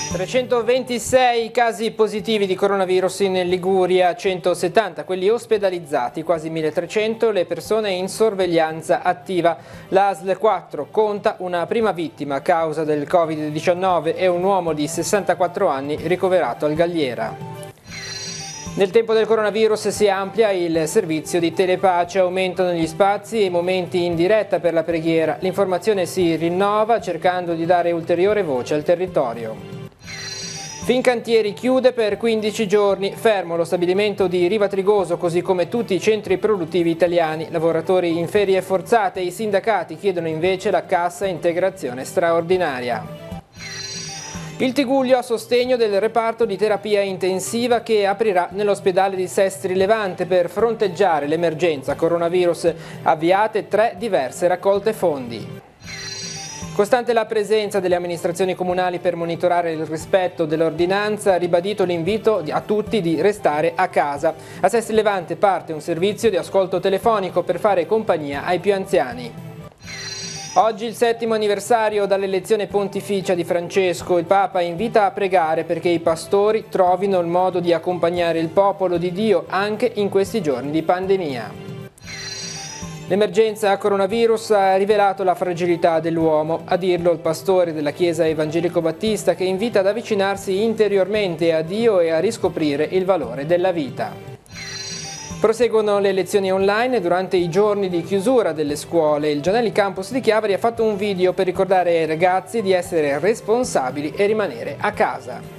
326 casi positivi di coronavirus in Liguria, 170 quelli ospedalizzati, quasi 1300 le persone in sorveglianza attiva. La ASL 4 conta una prima vittima a causa del Covid-19 e un uomo di 64 anni ricoverato al Galliera. Nel tempo del coronavirus si amplia il servizio di Telepace, aumentano gli spazi e i momenti in diretta per la preghiera. L'informazione si rinnova cercando di dare ulteriore voce al territorio. Fincantieri chiude per 15 giorni, fermo lo stabilimento di Riva Trigoso così come tutti i centri produttivi italiani. Lavoratori in ferie forzate e i sindacati chiedono invece la cassa integrazione straordinaria. Il Tigullio a sostegno del reparto di terapia intensiva che aprirà nell'ospedale di Sestri Levante per fronteggiare l'emergenza coronavirus, avviate 3 diverse raccolte fondi. Costante la presenza delle amministrazioni comunali per monitorare il rispetto dell'ordinanza, ribadito l'invito a tutti di restare a casa. A Sestri Levante parte un servizio di ascolto telefonico per fare compagnia ai più anziani. Oggi il 7° anniversario dall'elezione pontificia di Francesco. Il Papa invita a pregare perché i pastori trovino il modo di accompagnare il popolo di Dio anche in questi giorni di pandemia. L'emergenza coronavirus ha rivelato la fragilità dell'uomo, a dirlo il pastore della Chiesa Evangelico Battista che invita ad avvicinarsi interiormente a Dio e a riscoprire il valore della vita. Proseguono le lezioni online durante i giorni di chiusura delle scuole. Il Gianelli Campus di Chiavari ha fatto un video per ricordare ai ragazzi di essere responsabili e rimanere a casa.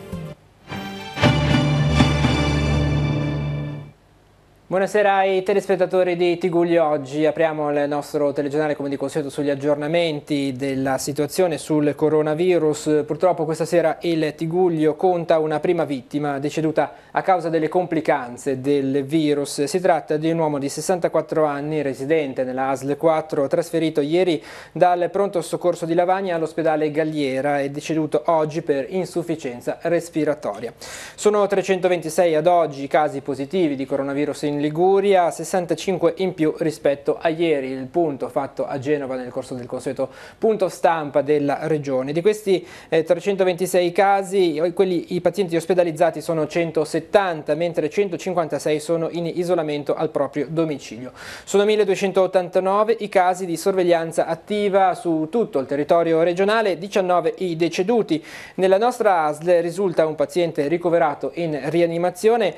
Buonasera ai telespettatori di Tigullio Oggi. Apriamo il nostro telegiornale come di consueto sugli aggiornamenti della situazione sul coronavirus. Purtroppo questa sera il Tigullio conta una prima vittima deceduta a causa delle complicanze del virus. Si tratta di un uomo di 64 anni, residente nella ASL 4, trasferito ieri dal pronto soccorso di Lavagna all'ospedale Galliera e deceduto oggi per insufficienza respiratoria. Sono 326 ad oggi i casi positivi di coronavirus in Liguria, 65 in più rispetto a ieri, il punto fatto a Genova nel corso del consueto punto stampa della regione. Di questi 326 casi, i pazienti ospedalizzati sono 170, mentre 156 sono in isolamento al proprio domicilio. Sono 1289 i casi di sorveglianza attiva su tutto il territorio regionale, 19 i deceduti. Nella nostra ASL risulta un paziente ricoverato in rianimazione,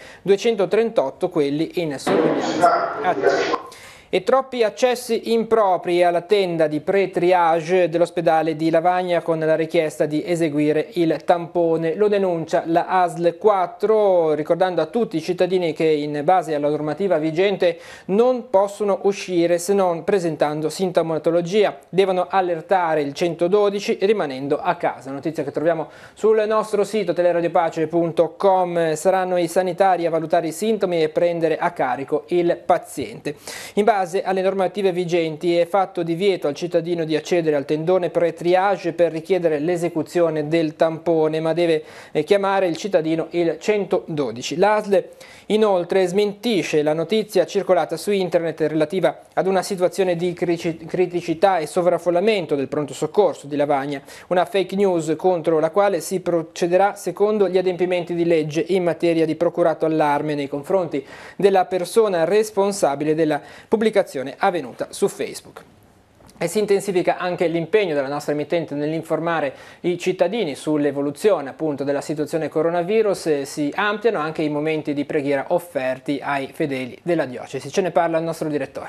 238 quelli in sorveglianza attiva. E troppi accessi impropri alla tenda di pre-triage dell'ospedale di Lavagna con la richiesta di eseguire il tampone. Lo denuncia la ASL 4, ricordando a tutti i cittadini che in base alla normativa vigente non possono uscire se non presentando sintomatologia. Devono allertare il 112 rimanendo a casa. Notizia che troviamo sul nostro sito teleradiopace.com. Saranno i sanitari a valutare i sintomi e prendere a carico il paziente. In base alle normative vigenti è fatto divieto al cittadino di accedere al tendone pre-triage per richiedere l'esecuzione del tampone, ma deve chiamare il cittadino il 112. L'ASL inoltre smentisce la notizia circolata su internet relativa ad una situazione di criticità e sovraffollamento del pronto soccorso di Lavagna, una fake news contro la quale si procederà secondo gli adempimenti di legge in materia di procurato allarme nei confronti della persona responsabile della pubblicazione avvenuta su Facebook. E si intensifica anche l'impegno della nostra emittente nell'informare i cittadini sull'evoluzione appunto della situazione coronavirus e si ampliano anche i momenti di preghiera offerti ai fedeli della diocesi. Ce ne parla il nostro direttore.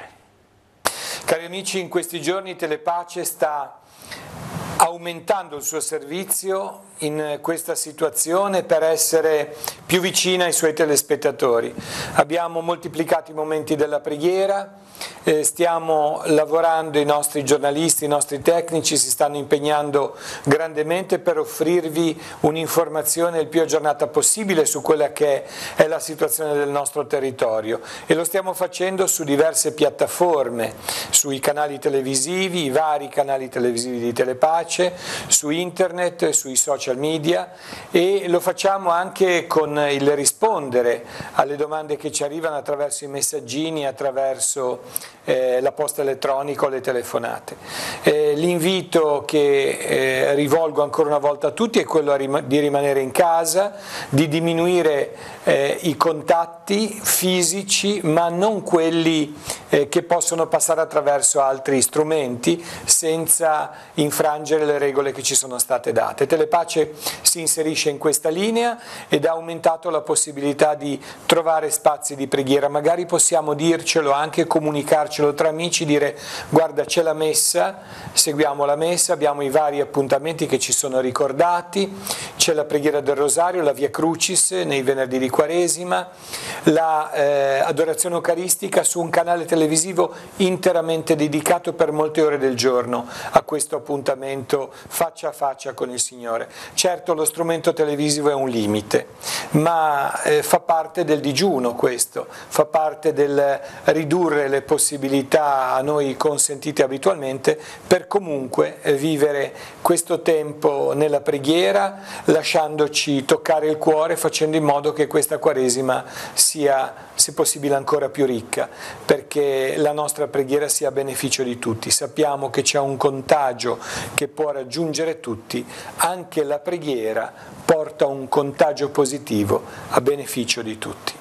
Cari amici, in questi giorni Telepace sta aumentando il suo servizio in questa situazione per essere più vicina ai suoi telespettatori. Abbiamo moltiplicato i momenti della preghiera, stiamo lavorando, i nostri giornalisti, i nostri tecnici si stanno impegnando grandemente per offrirvi un'informazione il più aggiornata possibile su quella che è la situazione del nostro territorio e lo stiamo facendo su diverse piattaforme, sui canali televisivi, i vari canali televisivi di Telepace, su internet, sui social media e lo facciamo anche con il rispondere alle domande che ci arrivano attraverso i messaggini, attraverso la posta elettronica o le telefonate. L'invito che rivolgo ancora una volta a tutti è quello di rimanere in casa, di diminuire i contatti fisici, ma non quelli che possono passare attraverso altri strumenti senza infrangere le regole che ci sono state date. Telepace si inserisce in questa linea ed ha aumentato la possibilità di trovare spazi di preghiera. Magari possiamo dircelo, anche comunicarcelo tra amici, dire: guarda, c'è la messa, seguiamo la messa, abbiamo i vari appuntamenti che ci sono ricordati, c'è la preghiera del rosario, la Via Crucis nei venerdì di Quaresima, la adorazione eucaristica su un canale televisivo interamente dedicato per molte ore del giorno a questo appuntamento faccia a faccia con il Signore. Certo, lo strumento televisivo è un limite, ma fa parte del digiuno questo, fa parte del ridurre le possibilità a noi consentite abitualmente per comunque vivere questo tempo nella preghiera, lasciandoci toccare il cuore, facendo in modo che questa Quaresima sia, se possibile, ancora più ricca, perché la nostra preghiera sia a beneficio di tutti. Sappiamo che c'è un contagio che può raggiungere tutti, anche la preghiera porta un contagio positivo a beneficio di tutti.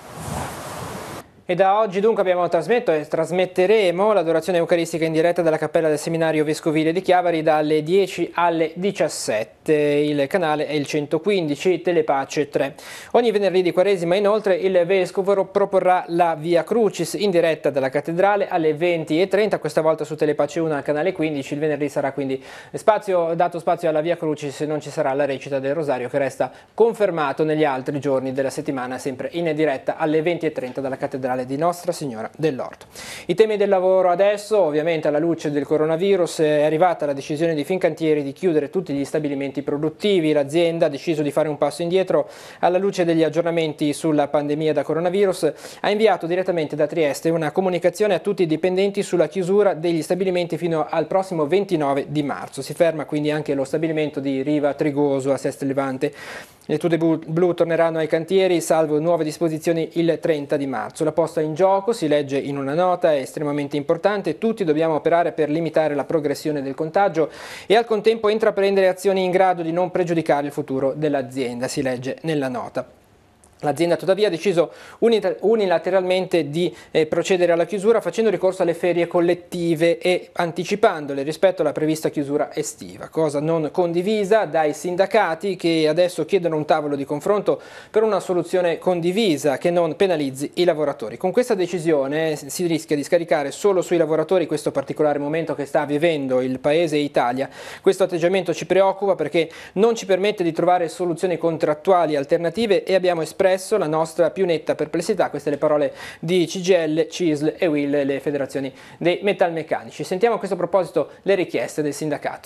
E da oggi dunque abbiamo trasmesso e trasmetteremo l'adorazione eucaristica in diretta dalla Cappella del Seminario Vescovile di Chiavari dalle 10 alle 17. Il canale è il 115, Telepace 3. Ogni venerdì di Quaresima inoltre il Vescovo proporrà la Via Crucis in diretta dalla Cattedrale alle 20:30, questa volta su Telepace 1 al canale 15. Il venerdì sarà quindi dato spazio alla Via Crucis, non ci sarà la recita del Rosario, che resta confermato negli altri giorni della settimana, sempre in diretta alle 20:30 dalla Cattedrale di Nostra Signora dell'Orto. I temi del lavoro adesso, ovviamente alla luce del coronavirus, è arrivata la decisione di Fincantieri di chiudere tutti gli stabilimenti produttivi. L'azienda ha deciso di fare un passo indietro alla luce degli aggiornamenti sulla pandemia da coronavirus. Ha inviato direttamente da Trieste una comunicazione a tutti i dipendenti sulla chiusura degli stabilimenti fino al prossimo 29 di marzo. Si ferma quindi anche lo stabilimento di Riva Trigoso a Sest Levante. Le tute blu torneranno ai cantieri, salvo nuove disposizioni il 30 di marzo. La posta in gioco, si legge in una nota, è estremamente importante. Tutti dobbiamo operare per limitare la progressione del contagio e al contempo intraprendere azioni in grado di non pregiudicare il futuro dell'azienda, si legge nella nota. L'azienda tuttavia ha deciso unilateralmente di procedere alla chiusura facendo ricorso alle ferie collettive e anticipandole rispetto alla prevista chiusura estiva, cosa non condivisa dai sindacati, che adesso chiedono un tavolo di confronto per una soluzione condivisa che non penalizzi i lavoratori. Con questa decisione si rischia di scaricare solo sui lavoratori questo particolare momento che sta vivendo il Paese e Italia. Questo atteggiamento ci preoccupa perché non ci permette di trovare soluzioni contrattuali alternative e abbiamo espresso la nostra più netta perplessità. Queste le parole di CGIL, CISL e UIL, le federazioni dei metalmeccanici. Sentiamo a questo proposito le richieste del sindacato.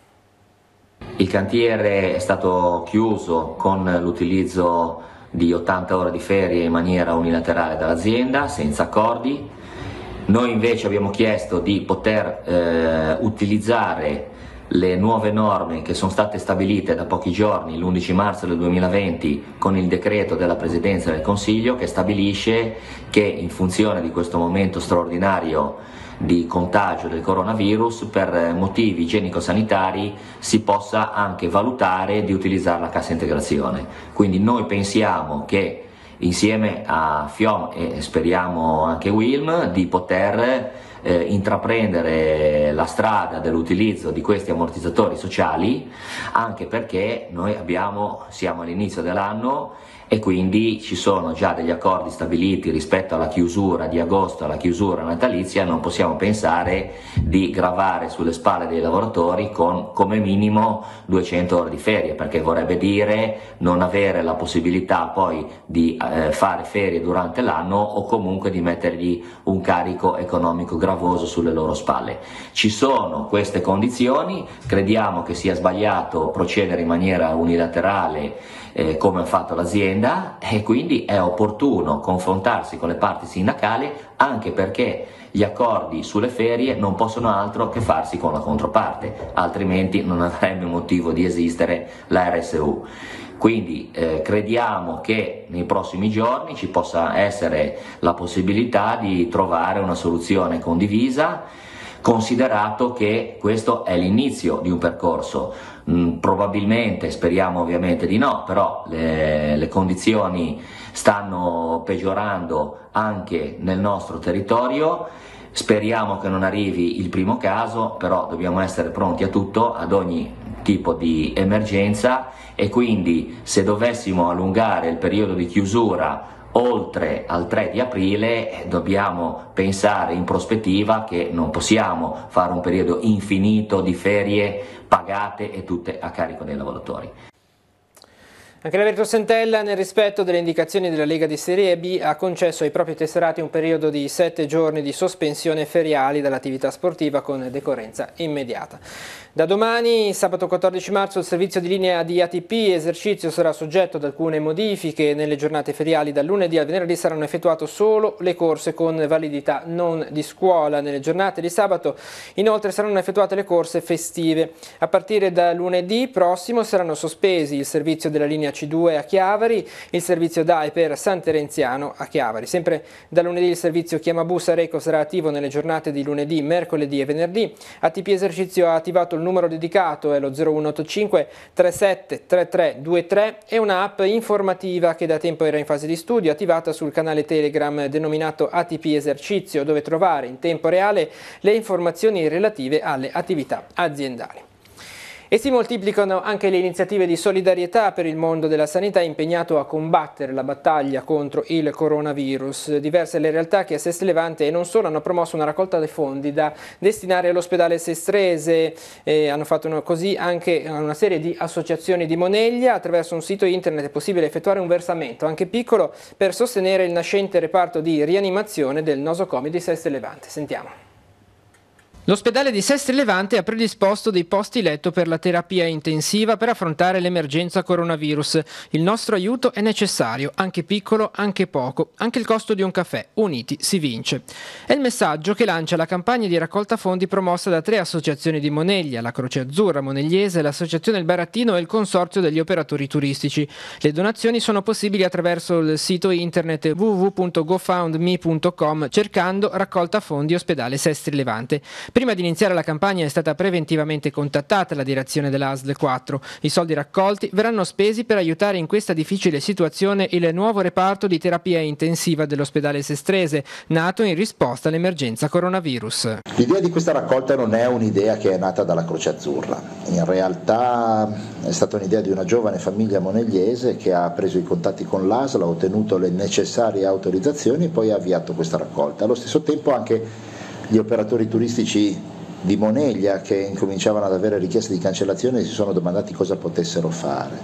Il cantiere è stato chiuso con l'utilizzo di 80 ore di ferie in maniera unilaterale dall'azienda, senza accordi. Noi invece abbiamo chiesto di poter utilizzare le nuove norme che sono state stabilite da pochi giorni, l'11 marzo del 2020, con il decreto della Presidenza del Consiglio, che stabilisce che in funzione di questo momento straordinario di contagio del coronavirus, per motivi igienico-sanitari si possa anche valutare di utilizzare la cassa integrazione. Quindi noi pensiamo che insieme a FIOM e speriamo anche WILM di poter intraprendere la strada dell'utilizzo di questi ammortizzatori sociali, anche perché noi siamo all'inizio dell'anno e quindi ci sono già degli accordi stabiliti rispetto alla chiusura di agosto, alla chiusura natalizia. Non possiamo pensare di gravare sulle spalle dei lavoratori con come minimo 200 ore di ferie, perché vorrebbe dire non avere la possibilità poi di fare ferie durante l'anno o comunque di mettergli un carico economico gravoso sulle loro spalle. Ci sono queste condizioni, crediamo che sia sbagliato procedere in maniera unilaterale come ha fatto l'azienda, e quindi è opportuno confrontarsi con le parti sindacali, anche perché gli accordi sulle ferie non possono altro che farsi con la controparte, altrimenti non avrebbe motivo di esistere la RSU. Quindi crediamo che nei prossimi giorni ci possa essere la possibilità di trovare una soluzione condivisa, considerato che questo è l'inizio di un percorso. Probabilmente, speriamo ovviamente di no, però le condizioni stanno peggiorando anche nel nostro territorio. Speriamo che non arrivi il primo caso, però dobbiamo essere pronti a tutto, ad ogni tipo di emergenza, e quindi se dovessimo allungare il periodo di chiusura oltre al 3 di aprile dobbiamo pensare in prospettiva che non possiamo fare un periodo infinito di ferie pagate e tutte a carico dei lavoratori. Anche la Virtus Entella, nel rispetto delle indicazioni della Lega di Serie B, ha concesso ai propri tesserati un periodo di 7 giorni di sospensione feriali dall'attività sportiva con decorrenza immediata. Da domani, sabato 14 marzo, il servizio di linea di ATP esercizio sarà soggetto ad alcune modifiche. Nelle giornate feriali dal lunedì al venerdì saranno effettuate solo le corse con validità non di scuola. Nelle giornate di sabato inoltre saranno effettuate le corse festive. A partire da lunedì prossimo saranno sospesi il servizio della linea C2 a Chiavari, il servizio DAE per San Terenziano a Chiavari. Sempre da lunedì il servizio Chiamabus Areco sarà attivo nelle giornate di lunedì, mercoledì e venerdì. ATP esercizio ha attivato il numero dedicato, è lo 0185 37 33 23, e una app informativa che da tempo era in fase di studio, attivata sul canale Telegram denominato ATP esercizio, dove trovare in tempo reale le informazioni relative alle attività aziendali. E si moltiplicano anche le iniziative di solidarietà per il mondo della sanità impegnato a combattere la battaglia contro il coronavirus. Diverse le realtà che a Seste Levante e non solo hanno promosso una raccolta dei fondi da destinare all'ospedale Sestrese. Hanno fatto così anche una serie di associazioni di Moneglia. Attraverso un sito internet è possibile effettuare un versamento, anche piccolo, per sostenere il nascente reparto di rianimazione del nosocomio di Seste Levante. Sentiamo. L'ospedale di Seste Levante ha predisposto dei posti letto per la terapia intensiva per affrontare l'emergenza coronavirus. Il nostro aiuto è necessario, anche piccolo, anche poco, anche il costo di un caffè. Uniti si vince. È il messaggio che lancia la campagna di raccolta fondi promossa da 3 associazioni di Moneglia, la Croce Azzurra Monegliese, l'Associazione Il Barattino e il Consorzio degli Operatori Turistici. Le donazioni sono possibili attraverso il sito internet www.gofoundme.com cercando raccolta fondi ospedale Seste Levante. Prima di iniziare la campagna è stata preventivamente contattata la direzione dell'ASL 4. I soldi raccolti verranno spesi per aiutare in questa difficile situazione il nuovo reparto di terapia intensiva dell'ospedale Sestrese, nato in risposta all'emergenza coronavirus. L'idea di questa raccolta non è un'idea che è nata dalla Croce Azzurra, in realtà è stata un'idea di una giovane famiglia monegliese che ha preso i contatti con l'ASL, ha ottenuto le necessarie autorizzazioni e poi ha avviato questa raccolta. Allo stesso tempo anche gli operatori turistici di Moneglia, che incominciavano ad avere richieste di cancellazione, si sono domandati cosa potessero fare,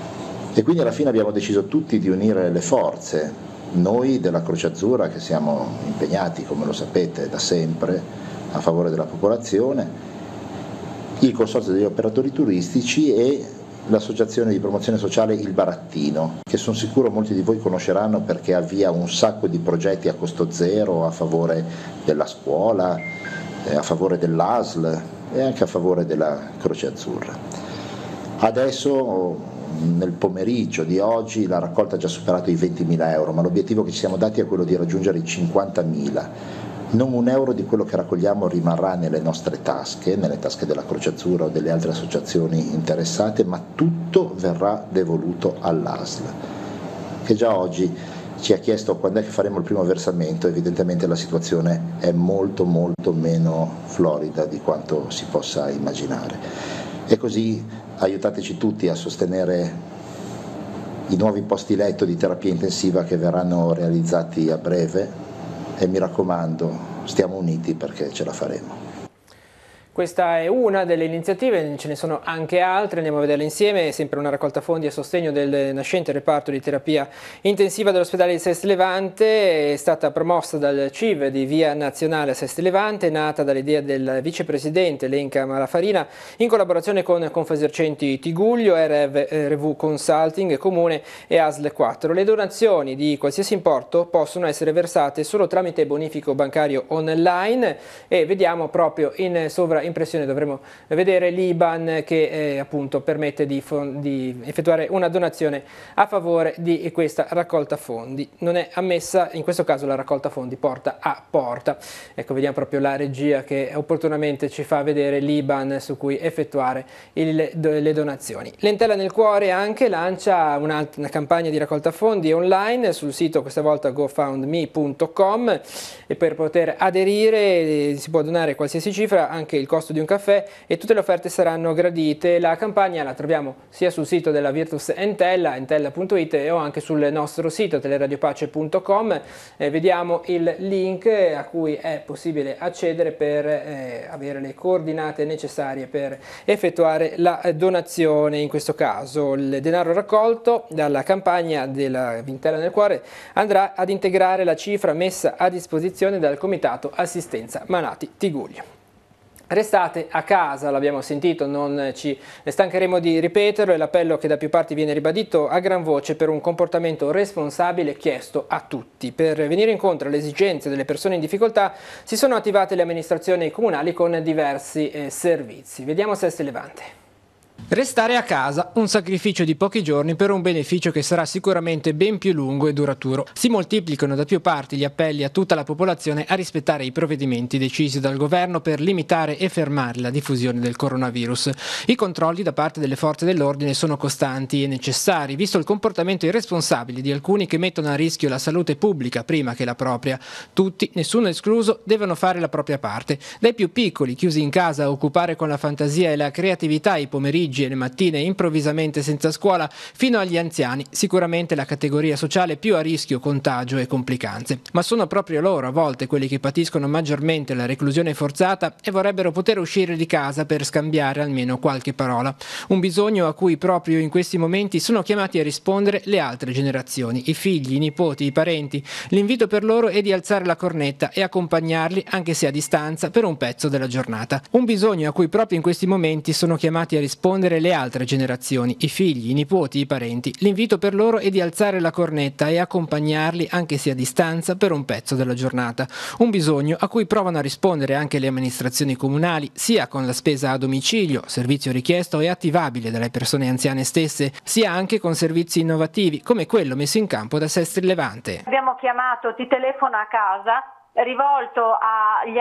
e quindi alla fine abbiamo deciso tutti di unire le forze, noi della Croce Azzurra che siamo impegnati, come lo sapete, da sempre a favore della popolazione, il Consorzio degli Operatori Turistici e l'associazione di promozione sociale Il Barattino, che sono sicuro molti di voi conosceranno perché avvia un sacco di progetti a costo zero a favore della scuola, a favore dell'ASL e anche a favore della Croce Azzurra. Adesso, nel pomeriggio di oggi, la raccolta ha già superato i 20.000 euro, ma l'obiettivo che ci siamo dati è quello di raggiungere i 50.000. Non un euro di quello che raccogliamo rimarrà nelle nostre tasche, nelle tasche della Croce Azzurra o delle altre associazioni interessate, ma tutto verrà devoluto all'ASL, che già oggi ci ha chiesto quando è che faremo il primo versamento. Evidentemente la situazione è molto meno florida di quanto si possa immaginare. E così aiutateci tutti a sostenere i nuovi posti letto di terapia intensiva che verranno realizzati a breve, e mi raccomando, stiamo uniti perché ce la faremo. Questa è una delle iniziative, ce ne sono anche altre, andiamo a vederle insieme. È sempre una raccolta fondi a sostegno del nascente reparto di terapia intensiva dell'ospedale di Sesti Levante. È stata promossa dal CIV di Via Nazionale a Sesti Levante, nata dall'idea del vicepresidente Lenca Malafarina in collaborazione con Confesercenti Tigullio, RV Consulting Comune e ASL 4. Le donazioni di qualsiasi importo possono essere versate solo tramite bonifico bancario online e vediamo proprio in sovraimpressione, dovremo vedere l'IBAN che appunto permette di effettuare una donazione a favore di questa raccolta fondi. Non è ammessa in questo caso la raccolta fondi porta a porta. Ecco, vediamo proprio la regia che opportunamente ci fa vedere l'IBAN su cui effettuare le donazioni. Lentella nel Cuore anche lancia una campagna di raccolta fondi online sul sito, questa volta gofundme.com, e per poter aderire si può donare qualsiasi cifra, anche il costo di un caffè, e tutte le offerte saranno gradite. La campagna la troviamo sia sul sito della Virtus Entella, entella.it, o anche sul nostro sito teleradiopace.com. Vediamo il link a cui è possibile accedere per avere le coordinate necessarie per effettuare la donazione. In questo caso il denaro raccolto dalla campagna della Lentella nel Cuore andrà ad integrare la cifra messa a disposizione dal Comitato Assistenza Malati Tigullio. Restate a casa, l'abbiamo sentito, non ci stancheremo di ripeterlo, è l'appello che da più parti viene ribadito a gran voce per un comportamento responsabile chiesto a tutti. Per venire incontro alle esigenze delle persone in difficoltà si sono attivate le amministrazioni comunali con diversi servizi. Vediamo Sesti Levante. Restare a casa, un sacrificio di pochi giorni per un beneficio che sarà sicuramente ben più lungo e duraturo. Si moltiplicano da più parti gli appelli a tutta la popolazione a rispettare i provvedimenti decisi dal governo per limitare e fermare la diffusione del coronavirus. I controlli da parte delle forze dell'ordine sono costanti e necessari, visto il comportamento irresponsabile di alcuni che mettono a rischio la salute pubblica prima che la propria. Tutti, nessuno escluso, devono fare la propria parte. Dai più piccoli, chiusi in casa a occupare con la fantasia e la creatività i pomeriggi e le mattine improvvisamente senza scuola, fino agli anziani, sicuramente la categoria sociale più a rischio contagio e complicanze. Ma sono proprio loro a volte quelli che patiscono maggiormente la reclusione forzata e vorrebbero poter uscire di casa per scambiare almeno qualche parola. Un bisogno a cui proprio in questi momenti sono chiamati a rispondere le altre generazioni, i figli, i nipoti, i parenti. L'invito per loro è di alzare la cornetta e accompagnarli, anche se a distanza, per un pezzo della giornata. Un bisogno a cui proprio in questi momenti sono chiamati a rispondere le altre generazioni, i figli, i nipoti, i parenti. L'invito per loro è di alzare la cornetta e accompagnarli, anche se a distanza, per un pezzo della giornata. Un bisogno a cui provano a rispondere anche le amministrazioni comunali, sia con la spesa a domicilio, servizio richiesto e attivabile dalle persone anziane stesse, sia anche con servizi innovativi, come quello messo in campo da Sesti Levante. Abbiamo chiamato Ti telefono a casa, rivolto agli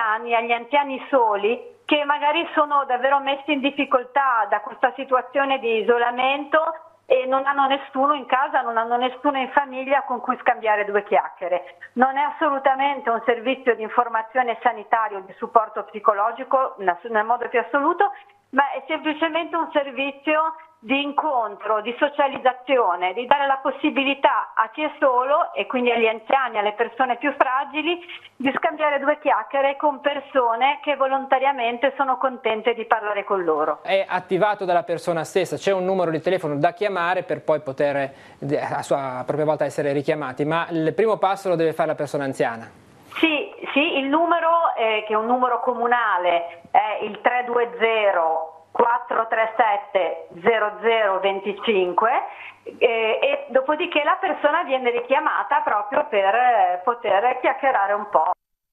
anziani soli, che magari sono davvero messi in difficoltà da questa situazione di isolamento e non hanno nessuno in casa, non hanno nessuno in famiglia con cui scambiare due chiacchiere. Non è assolutamente un servizio di informazione sanitario, di supporto psicologico nel modo più assoluto, ma è semplicemente un servizio di incontro, di socializzazione, di dare la possibilità a chi è solo, e quindi agli anziani, alle persone più fragili, di scambiare due chiacchiere con persone che volontariamente sono contente di parlare con loro. È attivato dalla persona stessa, c'è un numero di telefono da chiamare per poi poter a sua propria volta essere richiamati, ma il primo passo lo deve fare la persona anziana. Sì, il numero, che è un numero comunale, è il 320 437 0025 e dopodiché la persona viene richiamata proprio per poter chiacchierare un po'.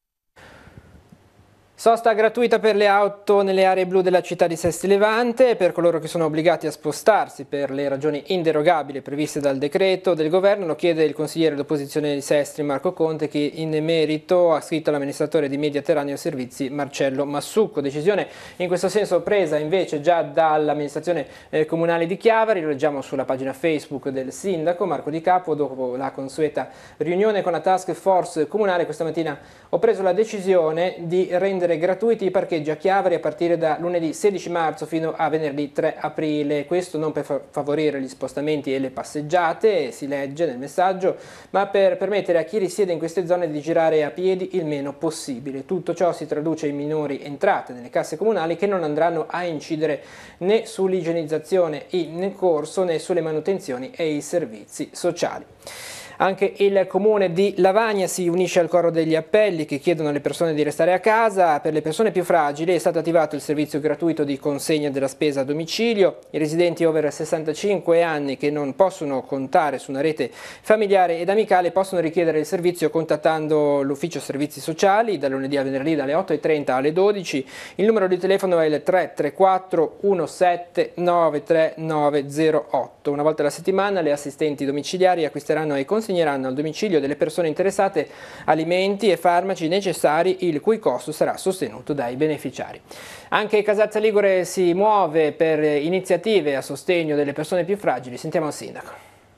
Sosta gratuita per le auto nelle aree blu della città di Sesti Levante per coloro che sono obbligati a spostarsi per le ragioni inderogabili previste dal decreto del governo. Lo chiede il consigliere d'opposizione di Sestri Marco Conte, che in merito ha scritto all'amministratore di Mediaterraneo Servizi Marcello Massucco. Decisione in questo senso presa invece già dall'amministrazione comunale di Chiavari. Lo leggiamo sulla pagina Facebook del sindaco Marco Di Capo. Dopo la consueta riunione con la task force comunale, questa mattina ho preso la decisione di rendere rendere gratuiti i parcheggi a Chiavari a partire da lunedì 16 marzo fino a venerdì 3 aprile. Questo non per favorire gli spostamenti e le passeggiate, si legge nel messaggio, ma per permettere a chi risiede in queste zone di girare a piedi il meno possibile. Tutto ciò si traduce in minori entrate nelle casse comunali che non andranno a incidere né sull'igienizzazione in corso né sulle manutenzioni e i servizi sociali. Anche il comune di Lavagna si unisce al coro degli appelli che chiedono alle persone di restare a casa. Per le persone più fragili è stato attivato il servizio gratuito di consegna della spesa a domicilio. I residenti over 65 anni che non possono contare su una rete familiare ed amicale possono richiedere il servizio contattando l'ufficio servizi sociali da lunedì a venerdì dalle 8:30 alle 12. Il numero di telefono è il 334 17 93908. Una volta alla settimana le assistenti domiciliari acquisteranno e consegneranno al domicilio delle persone interessate alimenti e farmaci necessari, il cui costo sarà sostenuto dai beneficiari. Anche Casazza Ligure si muove per iniziative a sostegno delle persone più fragili. Sentiamo il sindaco.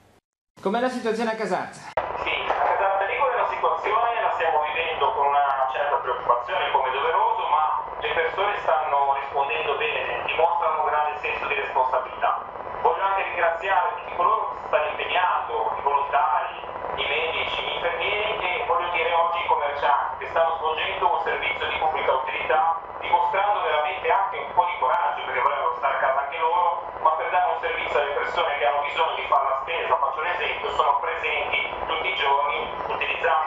Com'è la situazione a Casazza? Sì, a Casazza Ligure la situazione la stiamo vivendo con una certa preoccupazione, come doveroso, ma le persone stanno rispondendo bene, dimostrano un grande senso di responsabilità. Voglio anche ringraziare tutti coloro che si stanno impegnando, i volontari, i medici, gli infermieri e voglio dire oggi i commercianti che stanno svolgendo un servizio di pubblica utilità, dimostrando veramente anche un po' di coraggio, perché volevano stare a casa anche loro, ma per dare un servizio alle persone che hanno bisogno di fare la spesa, faccio un esempio, sono presenti tutti i giorni utilizzando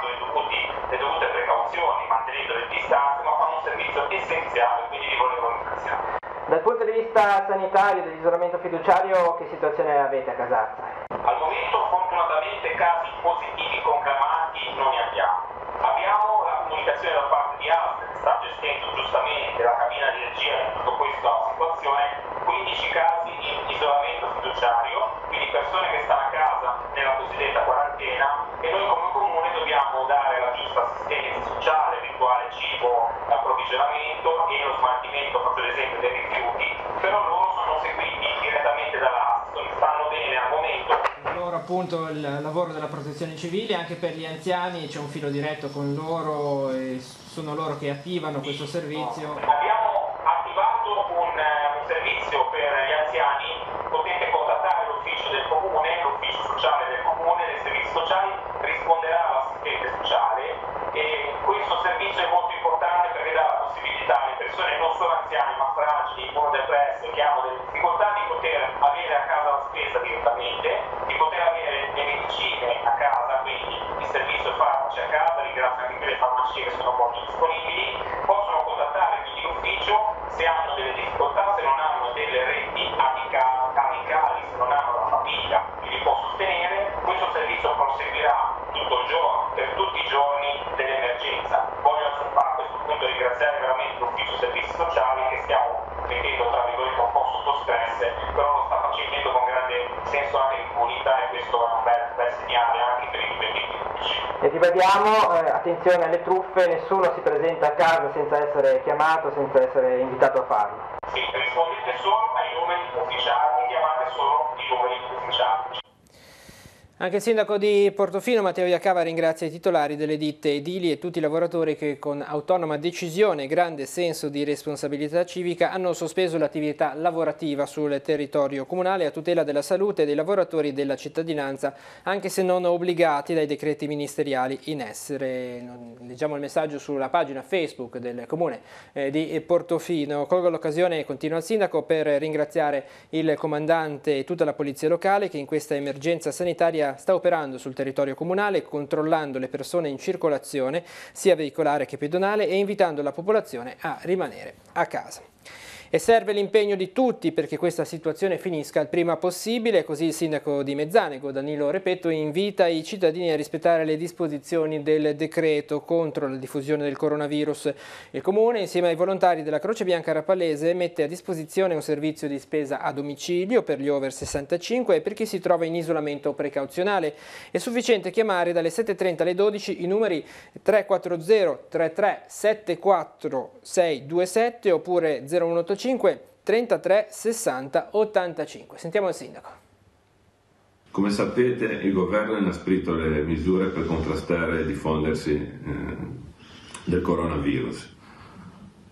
le dovute precauzioni, mantenendo le distanze, ma fanno un servizio essenziale, quindi li volevo ringraziare. Dal punto di vista sanitario dell'isolamento fiduciario, che situazione avete a Casazza? Al momento fortunatamente casi positivi conclamati non ne abbiamo. Abbiamo la comunicazione da parte di ASL che sta gestendo giustamente la cabina di regia in tutta questa situazione, 15 casi in isolamento fiduciario, quindi persone che stanno a casa nella cosiddetta quarantena e noi come comune dobbiamo dare la giusta assistenza sociale, eventuale cibo, approvvigionamento e lo smaltimento, faccio l'esempio, dei rifiuti, però loro sono seguiti direttamente dall'ASL, stanno bene al momento. Loro appunto il lavoro della protezione civile, anche per gli anziani c'è un filo diretto con loro e sono loro che attivano questo servizio. Abbiamo attivato un servizio per gli anziani, potete contattare l'ufficio del comune, l'ufficio sociale del comune, dei servizi sociali, risponderà all'assistente sociale e questo servizio è molto importante perché dà la possibilità alle persone non solo anziane ma fragili, immunodepresse, che hanno delle difficoltà di poter avere a casa la spesa direttamente, di poter avere le medicine a casa, quindi il servizio farmaci a casa, ringrazio anche le farmacie che sono molto disponibili, possono contattare quindi l'ufficio se hanno delle difficoltà, se non hanno delle reti amicali, se non hanno la famiglia che li può sostenere, questo servizio proseguirà tutto il giorno, per tutti i giorni dell'emergenza. Voglio a questo punto ringraziare veramente l'ufficio servizi sociali che stiamo mettendo tra virgolette un po' sotto stress, però lo sta facendo con grande senso anche di comunità e questo è un bel segnale anche per i dipendenti pubblici. E ribadiamo, attenzione alle truffe, nessuno si presenta a casa senza essere chiamato, senza essere invitato a farlo. Sì, rispondete solo ai numeri ufficiali, chiamate solo i numeri ufficiali. Anche il sindaco di Portofino, Matteo Iacava, ringrazia i titolari delle ditte edili e tutti i lavoratori che con autonoma decisione e grande senso di responsabilità civica hanno sospeso l'attività lavorativa sul territorio comunale a tutela della salute dei lavoratori e della cittadinanza, anche se non obbligati dai decreti ministeriali in essere. Leggiamo il messaggio sulla pagina Facebook del comune di Portofino. Colgo l'occasione, continua il sindaco, per ringraziare il comandante e tutta la polizia locale che in questa emergenza sanitaria sta operando sul territorio comunale, controllando le persone in circolazione, sia veicolare che pedonale, e invitando la popolazione a rimanere a casa. E serve l'impegno di tutti perché questa situazione finisca il prima possibile, così il sindaco di Mezzanego, Danilo Repetto, invita i cittadini a rispettare le disposizioni del decreto contro la diffusione del coronavirus. Il comune, insieme ai volontari della Croce Bianca Rapalese, mette a disposizione un servizio di spesa a domicilio per gli over 65 e per chi si trova in isolamento precauzionale. È sufficiente chiamare dalle 7:30 alle 12 i numeri 340 33 74 627 oppure 0185 33 60 85. Sentiamo il sindaco. Come sapete, il governo ha inasprito le misure per contrastare il diffondersi del coronavirus.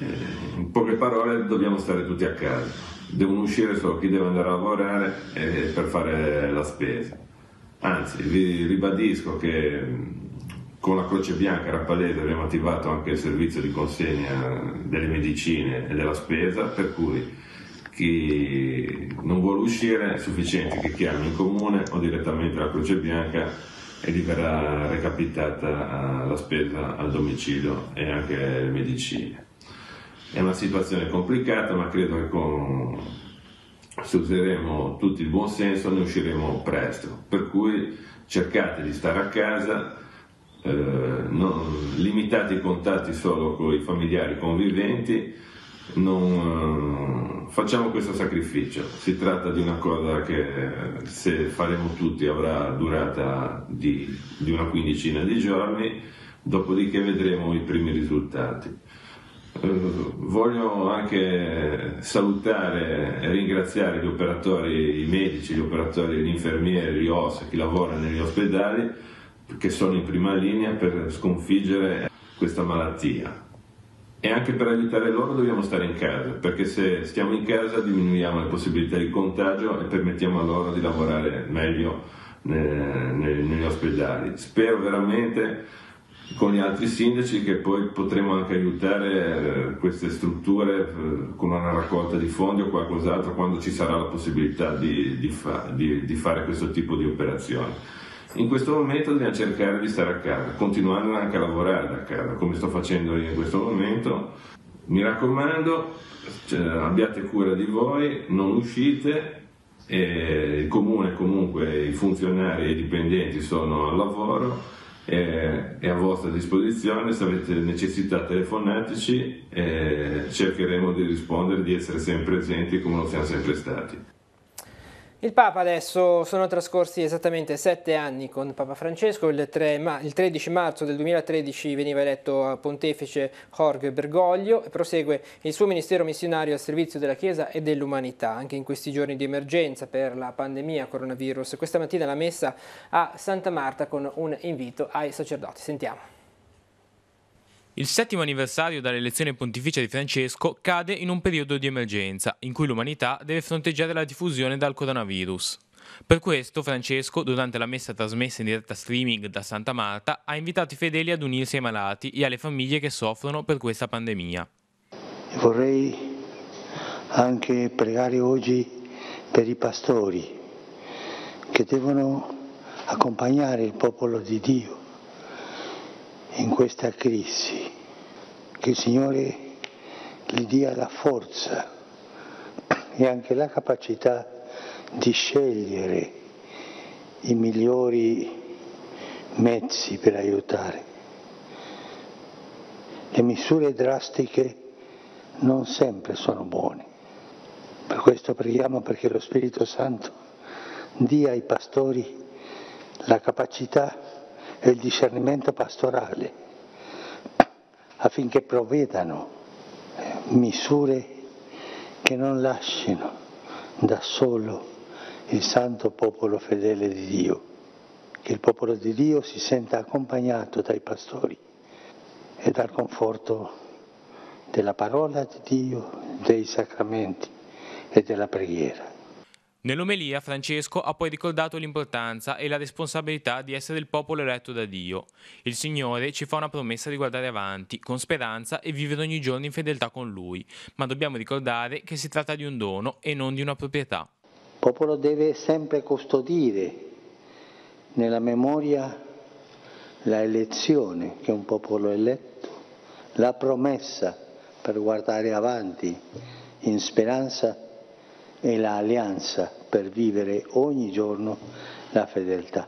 In poche parole, dobbiamo stare tutti a casa. Devono uscire solo chi deve andare a lavorare per fare la spesa. Anzi, vi ribadisco che con la Croce Bianca Rapalese abbiamo attivato anche il servizio di consegna delle medicine e della spesa, per cui chi non vuole uscire è sufficiente che chiami in comune o direttamente la Croce Bianca e gli verrà recapitata la spesa al domicilio e anche le medicine. È una situazione complicata, ma credo che se useremo tutti il buon senso ne usciremo presto, per cui cercate di stare a casa, limitate i contatti solo con i familiari conviventi, facciamo questo sacrificio. Si tratta di una cosa che se faremo tutti avrà durata di una quindicina di giorni, dopodiché vedremo i primi risultati. Voglio anche salutare e ringraziare gli operatori, i medici, gli operatori, gli infermieri, gli OSS, chi lavora negli ospedali, che sono in prima linea per sconfiggere questa malattia. E anche per aiutare loro dobbiamo stare in casa, perché se stiamo in casa diminuiamo le possibilità di contagio e permettiamo a loro di lavorare meglio negli ospedali. Spero veramente con gli altri sindaci che poi potremo anche aiutare queste strutture con una raccolta di fondi o qualcos'altro quando ci sarà la possibilità di fare questo tipo di operazioni. In questo momento dobbiamo cercare di stare a casa, continuando anche a lavorare da casa, come sto facendo io in questo momento. Mi raccomando, abbiate cura di voi, non uscite, il comune comunque, i funzionari e i dipendenti sono al lavoro, è a vostra disposizione. Se avete necessità telefonateci e cercheremo di rispondere, di essere sempre presenti come lo siamo sempre stati. Il Papa adesso, sono trascorsi esattamente 7 anni con Papa Francesco, il 13 marzo del 2013 veniva eletto pontefice Jorge Bergoglio e prosegue il suo ministero missionario al servizio della Chiesa e dell'umanità, anche in questi giorni di emergenza per la pandemia coronavirus. Questa mattina la messa a Santa Marta con un invito ai sacerdoti. Sentiamo. Il 7° anniversario dall'elezione pontificia di Francesco cade in un periodo di emergenza, in cui l'umanità deve fronteggiare la diffusione del coronavirus. Per questo Francesco, durante la messa trasmessa in diretta streaming da Santa Marta, ha invitato i fedeli ad unirsi ai malati e alle famiglie che soffrono per questa pandemia. Vorrei anche pregare oggi per i pastori che devono accompagnare il popolo di Dio in questa crisi, che il Signore gli dia la forza e anche la capacità di scegliere i migliori mezzi per aiutare. Le misure drastiche non sempre sono buone, per questo preghiamo perché lo Spirito Santo dia ai pastori la capacità e il discernimento pastorale affinché provvedano misure che non lasciano da solo il santo popolo fedele di Dio, che il popolo di Dio si senta accompagnato dai pastori e dal conforto della parola di Dio, dei sacramenti e della preghiera. Nell'omelia Francesco ha poi ricordato l'importanza e la responsabilità di essere il popolo eletto da Dio. Il Signore ci fa una promessa di guardare avanti, con speranza e vivere ogni giorno in fedeltà con Lui, ma dobbiamo ricordare che si tratta di un dono e non di una proprietà. Il popolo deve sempre custodire nella memoria la elezione, che è un popolo eletto, la promessa per guardare avanti in speranza e l'alleanza per vivere ogni giorno la fedeltà.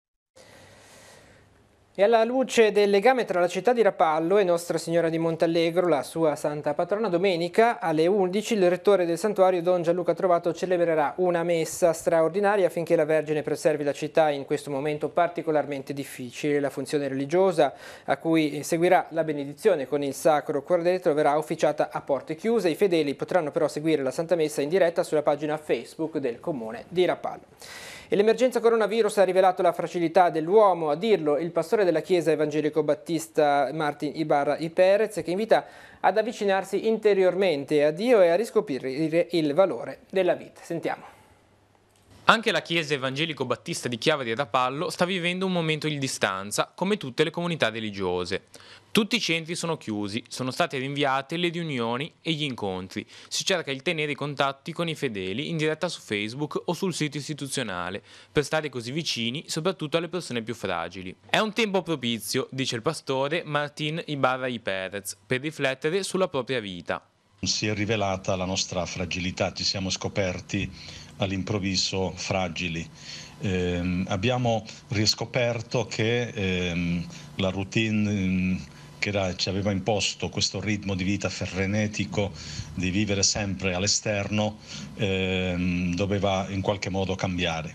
E alla luce del legame tra la città di Rapallo e Nostra Signora di Montallegro, la sua santa patrona, domenica alle 11 il rettore del santuario Don Gianluca Trovato celebrerà una messa straordinaria affinché la Vergine preservi la città in questo momento particolarmente difficile. La funzione religiosa a cui seguirà la benedizione con il Sacro Cuore del Retro verrà officiata a porte chiuse. I fedeli potranno però seguire la Santa Messa in diretta sulla pagina Facebook del Comune di Rapallo. E l'emergenza coronavirus ha rivelato la fragilità dell'uomo, a dirlo il pastore della Chiesa Evangelico Battista Martin Ibarra y Pérez, che invita ad avvicinarsi interiormente a Dio e a riscoprire il valore della vita. Sentiamo. Anche la Chiesa Evangelico Battista di Chiavari e Rapallo sta vivendo un momento di distanza, come tutte le comunità religiose. Tutti i centri sono chiusi, sono state rinviate le riunioni e gli incontri. Si cerca di tenere i contatti con i fedeli in diretta su Facebook o sul sito istituzionale, per stare così vicini soprattutto alle persone più fragili. È un tempo propizio, dice il pastore Martin Ibarra y Pérez, per riflettere sulla propria vita. Si è rivelata la nostra fragilità, ci siamo scoperti all'improvviso fragili. Abbiamo riscoperto che la routine che ci aveva imposto questo ritmo di vita frenetico, di vivere sempre all'esterno, doveva in qualche modo cambiare.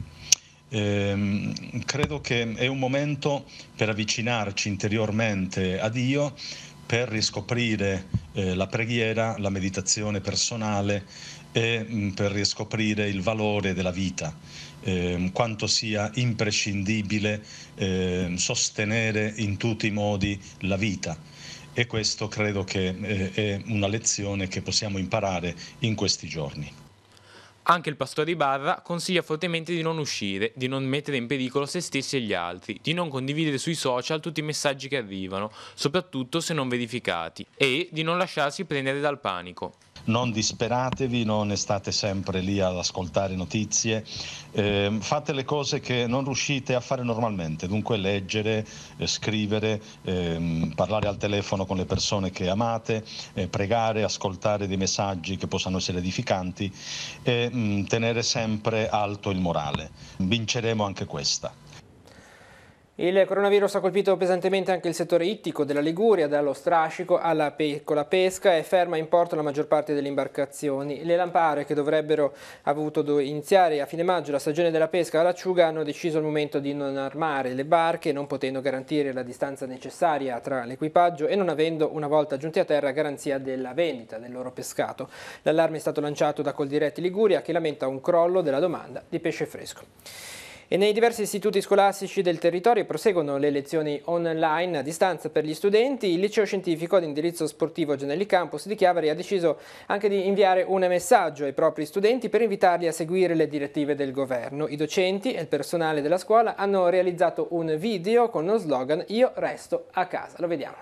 Credo che è un momento per avvicinarci interiormente a Dio, per riscoprire la preghiera, la meditazione personale e per riscoprire il valore della vita, quanto sia imprescindibile sostenere in tutti i modi la vita. E questo credo che è una lezione che possiamo imparare in questi giorni. Anche il pastore Ibarra consiglia fortemente di non uscire, di non mettere in pericolo se stessi e gli altri, di non condividere sui social tutti i messaggi che arrivano, soprattutto se non verificati, e di non lasciarsi prendere dal panico. Non disperatevi, non state sempre lì ad ascoltare notizie, fate le cose che non riuscite a fare normalmente, dunque leggere, scrivere, parlare al telefono con le persone che amate, pregare, ascoltare dei messaggi che possano essere edificanti e tenere sempre alto il morale. Vinceremo anche questa. Il coronavirus ha colpito pesantemente anche il settore ittico della Liguria, dallo strascico alla piccola pesca, e ferma in porto la maggior parte delle imbarcazioni. Le lampare, che dovrebbero avuto iniziare a fine maggio la stagione della pesca all'acciuga, hanno deciso al momento di non armare le barche, non potendo garantire la distanza necessaria tra l'equipaggio e non avendo, una volta giunti a terra, garanzia della vendita del loro pescato. L'allarme è stato lanciato da Coldiretti Liguria, che lamenta un crollo della domanda di pesce fresco. E nei diversi istituti scolastici del territorio proseguono le lezioni online a distanza per gli studenti. Il liceo scientifico ad indirizzo sportivo Giannelli Campus di Chiavari ha deciso anche di inviare un messaggio ai propri studenti per invitarli a seguire le direttive del governo. I docenti e il personale della scuola hanno realizzato un video con lo slogan "Io resto a casa". Lo vediamo.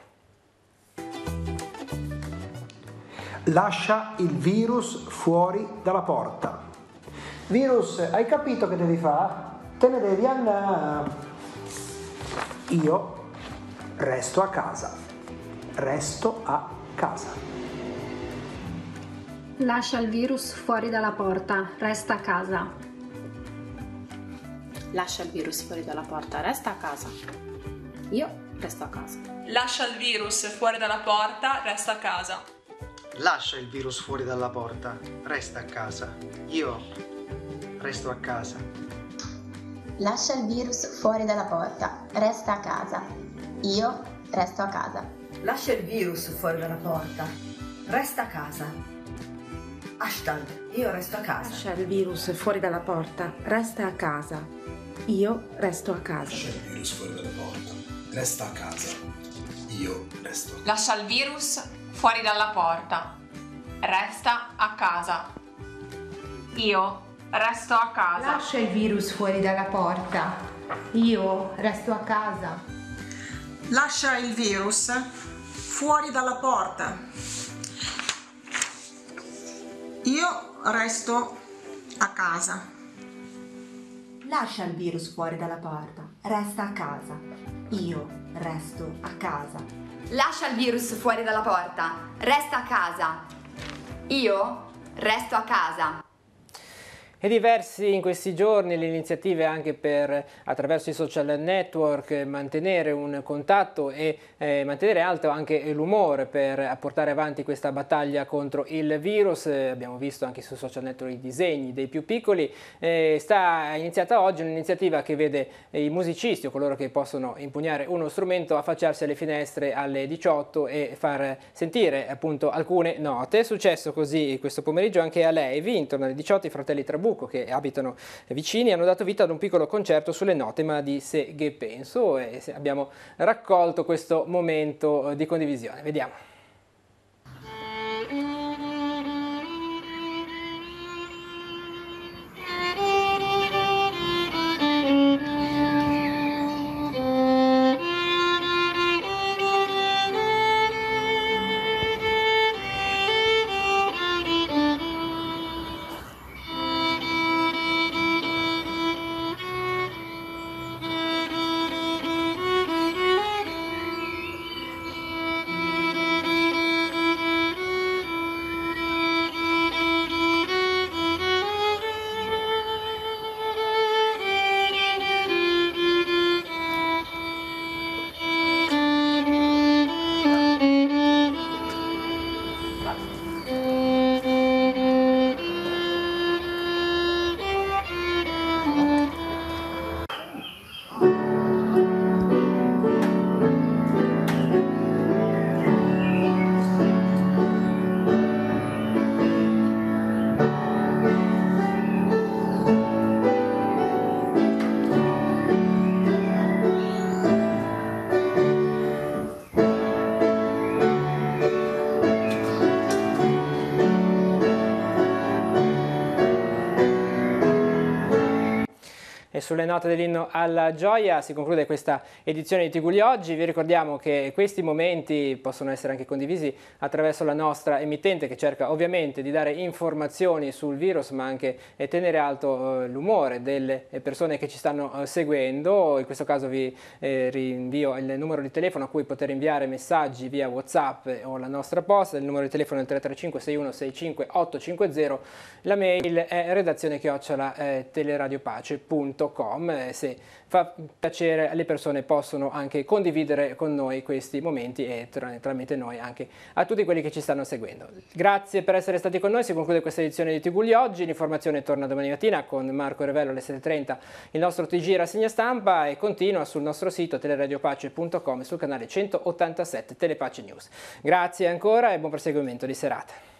Lascia il virus fuori dalla porta. Virus, hai capito che devi fare? Te ne devi andare. Io resto a casa. Resto a casa. Lascia il virus fuori dalla porta. Resta a casa. Lascia il virus fuori dalla porta. Resta a casa. Io resto a casa. Lascia il virus fuori dalla porta. Resta a casa. Lascia il virus fuori dalla porta. Resta a casa. Io resto a casa. Lascia il virus fuori dalla porta, resta a casa. Io resto a casa. Lascia il virus fuori dalla porta, resta a casa. Hashtag, io resto a casa. Lascia il virus fuori dalla porta, resta a casa. Io resto a casa. Lascia il virus fuori dalla porta, resta a casa. Io resto a casa. Lascia il virus fuori dalla porta. Resta a casa. Io resto a casa. Lascia il virus fuori dalla porta. Io resto a casa. Lascia il virus fuori dalla porta. Io resto a casa. Lascia il virus fuori dalla porta. Resta a casa. Io resto a casa. Lascia il virus fuori dalla porta. Resta a casa. Io resto a casa. E diversi in questi giorni le iniziative anche per, attraverso i social network, mantenere un contatto e mantenere alto anche l'umore per portare avanti questa battaglia contro il virus. Abbiamo visto anche sui social network i disegni dei più piccoli. È iniziata oggi un'iniziativa che vede i musicisti o coloro che possono impugnare uno strumento affacciarsi alle finestre alle 18 e far sentire appunto alcune note. È successo così questo pomeriggio anche a Levi, intorno alle 18 i fratelli Trabucchi Nabucco, che abitano vicini, hanno dato vita ad un piccolo concerto sulle note ma di Se che penso, e abbiamo raccolto questo momento di condivisione. Vediamo. Sulle note dell'inno alla gioia si conclude questa edizione di Tigulli Oggi. Vi ricordiamo che questi momenti possono essere anche condivisi attraverso la nostra emittente, che cerca ovviamente di dare informazioni sul virus, ma anche tenere alto l'umore delle persone che ci stanno seguendo. In questo caso vi rinvio il numero di telefono a cui poter inviare messaggi via WhatsApp o la nostra posta. Il numero di telefono è il 335 61 65 850. La mail è redazione@teleradiopace.com. Se fa piacere, le persone possono anche condividere con noi questi momenti e tramite noi anche a tutti quelli che ci stanno seguendo. Grazie per essere stati con noi, si conclude questa edizione di Tigulli Oggi. L'informazione torna domani mattina con Marco Revello alle 7:30, il nostro TG rassegna stampa, e continua sul nostro sito teleradiopace.com e sul canale 187 Telepace News. Grazie ancora e buon proseguimento di serata.